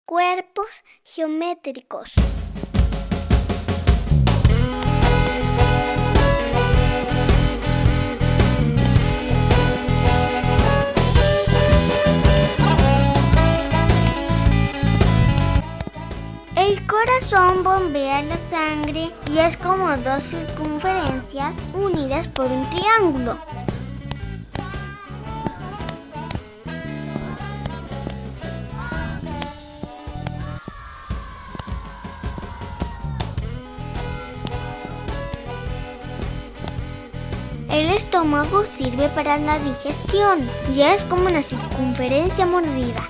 Cuerpos geométricos. El corazón bombea la sangre y es como dos circunferencias unidas por un triángulo. El estómago sirve para la digestión y es como una circunferencia mordida.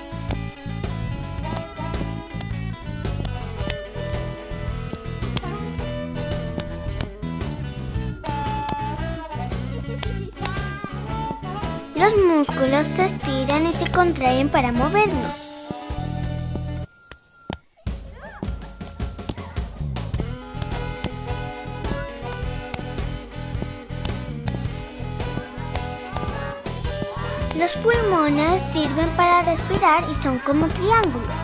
Los músculos se estiran y se contraen para movernos. Los pulmones sirven para respirar y son como triángulos.